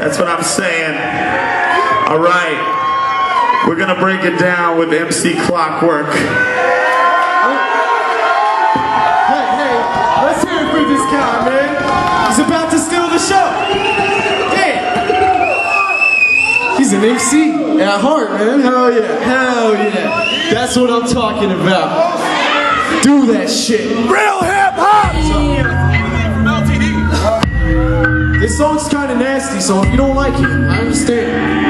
That's what I'm saying. All right, we're gonna break it down with MC Clockwork. Hey, let's hear it for this guy, man. He's about to steal the show. Hey, he's an MC at heart, man. Hell yeah. That's what I'm talking about. Do that shit. Real hip hop. This song's kind of nasty, so if you don't like it, I understand.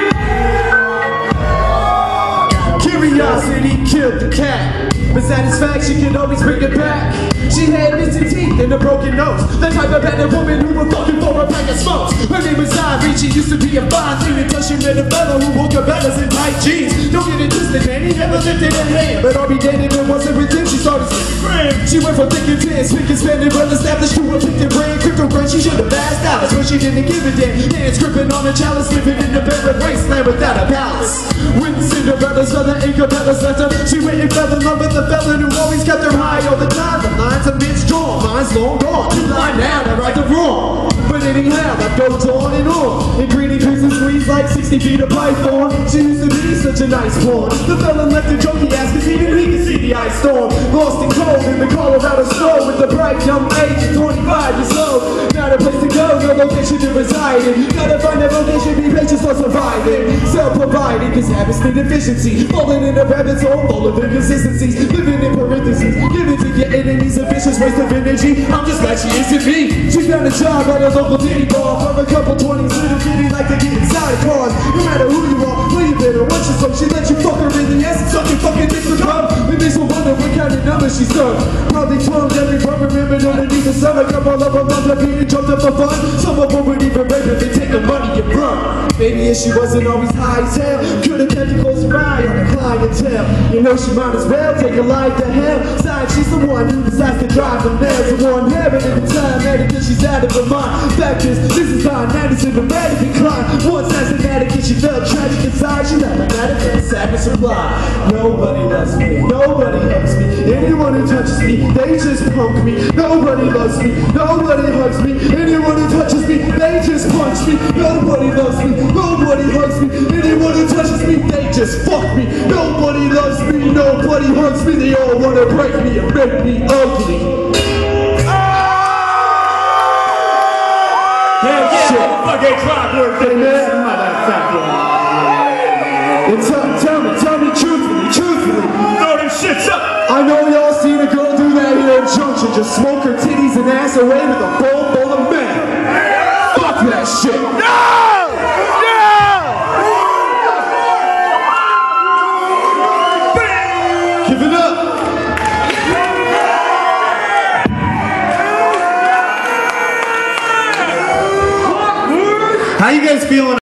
Curiosity killed the cat, but satisfaction can always bring it back. She had missing teeth and a broken nose, the type of bad woman who would fucking for a pack of smokes. Her name was Ivy, she used to be a fine thing until she met a fellow who wore Cabela's in tight jeans. Don't get it twisted, man, he never lifted a hand, but I'll be dating and once everything she started screaming. She went from thick and thin, spick and span and well established to a picked and brain. Cryptocurrency, she should have passed out, but she didn't give a damn. Hands gripping on a chalice, living in the barren wasteland without a palace. With Cinderella's other and Cabela's left her, she went and fell in love with the felon who always kept her high all the time. The lines are mid-strong, mine's long gone. You lie now, I right the wrong. But anyhow, that goes on and on. And greedy creeps and squeeze like 60 feet of python. She used to be such a nice pawn. The felon left a junkie ass cause even he could see the ice storm. Lost and cold in the Colorado snow with the bright young age of 25 years old. Not a place to go, no location to reside in. Gotta find a vocation, be patient for surviving. Self-providing cause habits need efficiency. Falling in a rabbit's hole full of inconsistencies. Living in parentheses, giving to your enemies a vicious waste of energy. I'm just glad she isn't me. She found a job at a local titty bar. For a couple 20s, little kitty like to get inside cars. No matter who you are, where you been or what you so she let you fuck her in the ass and suck your fucking dick for cum. It makes me wonder what kind of numbers she served. Probably 12 every one remembered underneath the sun. A couple of them up being jumped up for fun. Some of them would even rape if they take the money and run. Maybe if she wasn't always high as hell, could've kept a close eye on the clientele. You know she might as well take her life to hell. Besides, she's the one who decides to drive the nails. The one having a good time at it till she's out of her mind. Fact is, this is how Nanny's in the dramatic decline. Once as an addict and she felt tragic inside, she left like that and sadness supply. Nobody loves me, nobody helps me. Anyone who touches me, they just punk me. Nobody loves me, nobody hugs me. Anyone who touches me, they just punch me. Nobody loves me, nobody hugs me. Anyone who touches me, they just fuck me. Nobody loves me, nobody hugs me. They all wanna break me and make me ugly. Hell yeah, motherfucking Clockwork, Hey man, motherfucker. Tell me truthfully. Throw them shits up. I know y'all seen a girl do that here in Junction, just smoke her titties and ass away with a bowl full of men. Fuck that shit. Give it up. How you guys feeling?